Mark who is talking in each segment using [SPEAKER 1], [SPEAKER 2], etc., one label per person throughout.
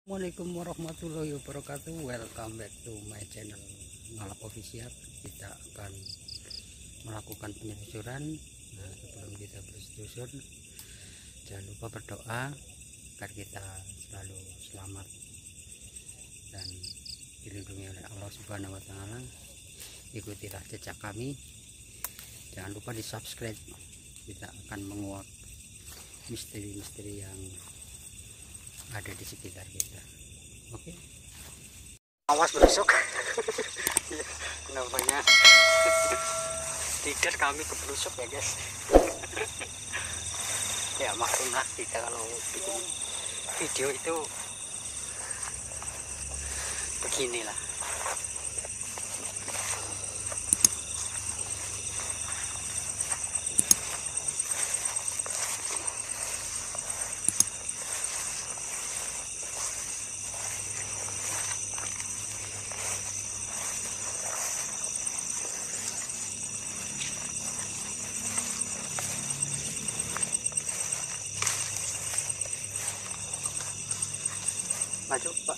[SPEAKER 1] Assalamualaikum warahmatullahi wabarakatuh. Welcome back to my channel Ngalap Official. Kita akan melakukan penelusuran. Nah, sebelum kita bertelusur, jangan lupa berdoa agar kita selalu selamat dan dilindungi oleh Allah Subhanahu wa Ta'ala. Ikutilah jejak kami. Jangan lupa di subscribe. Kita akan menguak misteri-misteri yang ada di sekitar kita. Oke. Awas berusuk. Namanya tidak, kami keberusuk ya guys. Ya maklumlah, kita kalau bikin video itu beginilah. Maju Pak.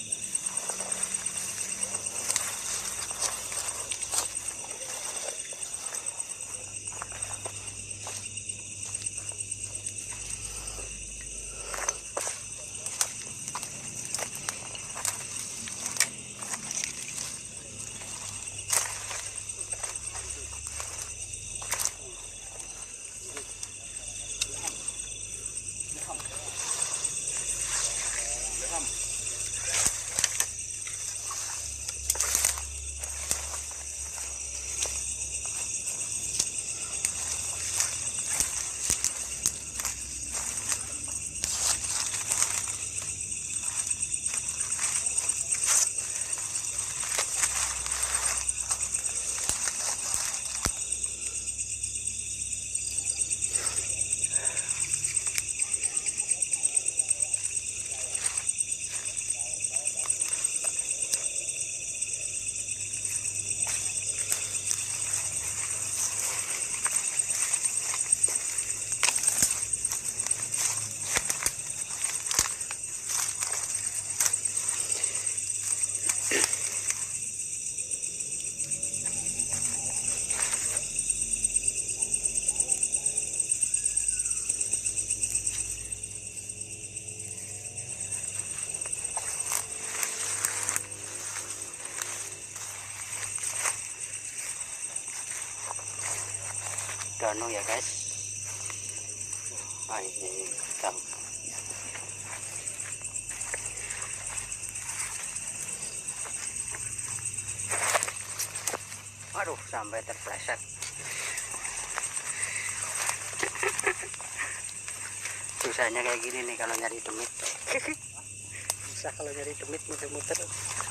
[SPEAKER 1] Danau ya guys. Nah, ini hitam. Aduh, sampai terpleset. Susahnya kayak gini nih kalau nyari demit. Susah kalau nyari demit, muter-muter.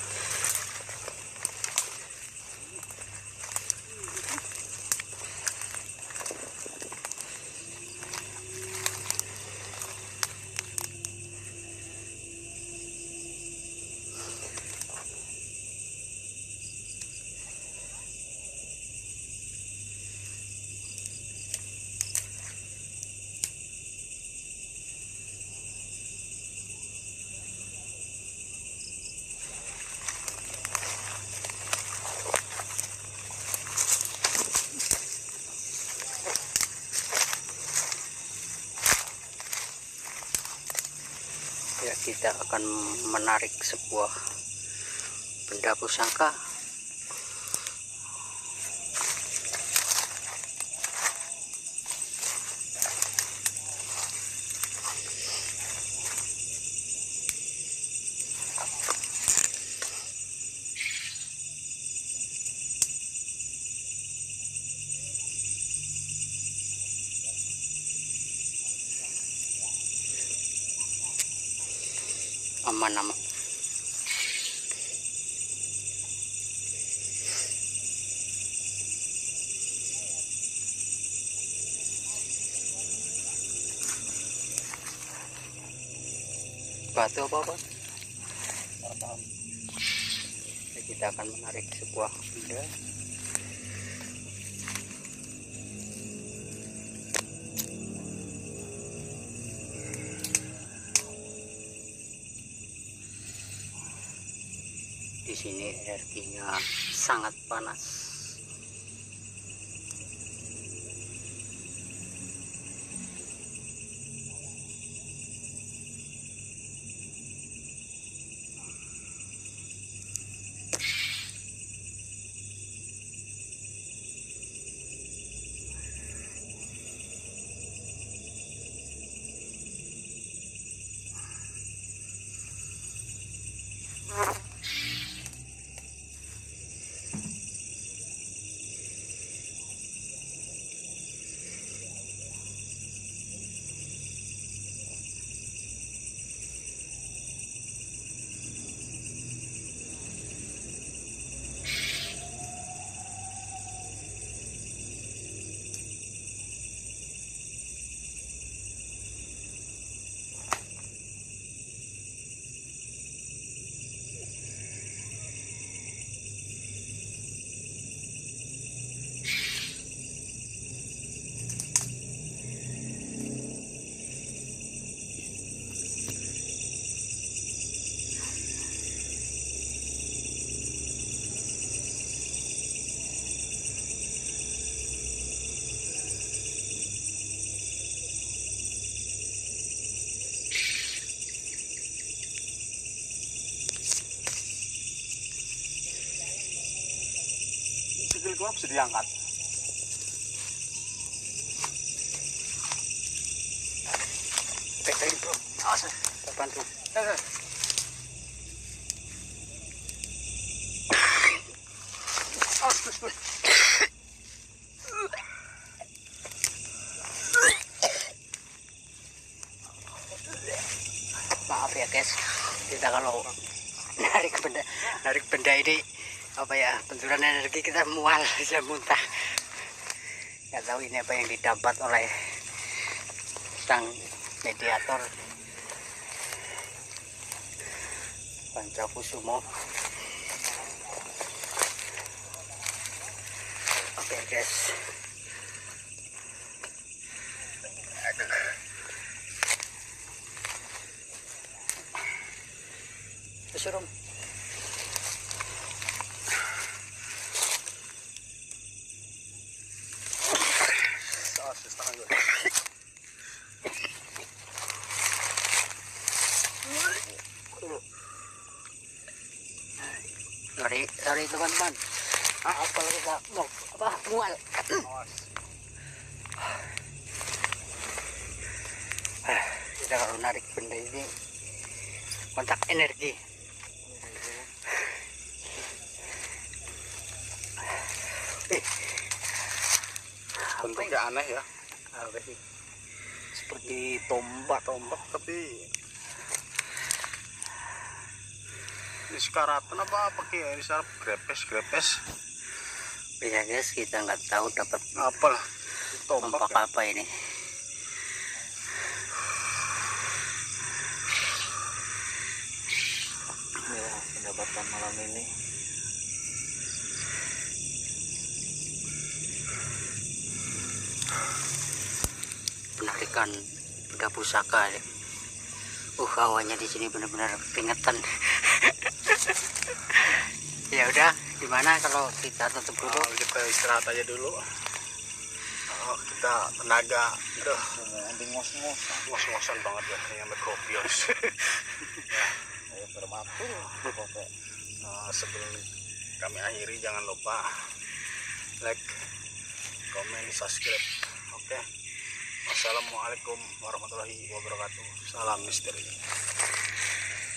[SPEAKER 1] Ya, kita akan menarik sebuah benda pusaka. Aman-aman. Batu apa? Kita akan menarik sebuah benda. Di sini energinya sangat panas.
[SPEAKER 2] Sikil gua bisa diangkat.
[SPEAKER 1] Pegang bro, awas, bantu.
[SPEAKER 2] Awas, Gus.
[SPEAKER 1] Maaf ya guys, kita kalau narik benda ini apa ya, benturan energi kita mual aja muntah. Nggak tahu ini apa yang didapat oleh sang mediator Pancakusumo. Oke guys, suruh sorry teman-teman, apa kita mau apa mual. Kita kalau narik benda ini kontak energi.
[SPEAKER 2] Bentuknya aneh ya.
[SPEAKER 1] Apa sih?
[SPEAKER 2] Seperti tombak tapi ini sekaratan apa pakai ini sarap grepes.
[SPEAKER 1] Ya guys, kita nggak tahu dapat
[SPEAKER 2] Apalah tombak ya?
[SPEAKER 1] apa ini.
[SPEAKER 2] Ya, pendapatan malam ini.
[SPEAKER 1] Penarikan benda pusaka ya. Hawanya di sini benar-benar keringetan. Ya udah, gimana kalau kita tutup dulu?
[SPEAKER 2] Kita istirahat aja dulu. Kita tenaga, ngos-ngosan banget ya, kayak mikrobios. Ya, bermatur. Sebelum kami akhiri, jangan lupa like, komen, subscribe. Oke. Wassalamualaikum warahmatullahi wabarakatuh. Salam misteri.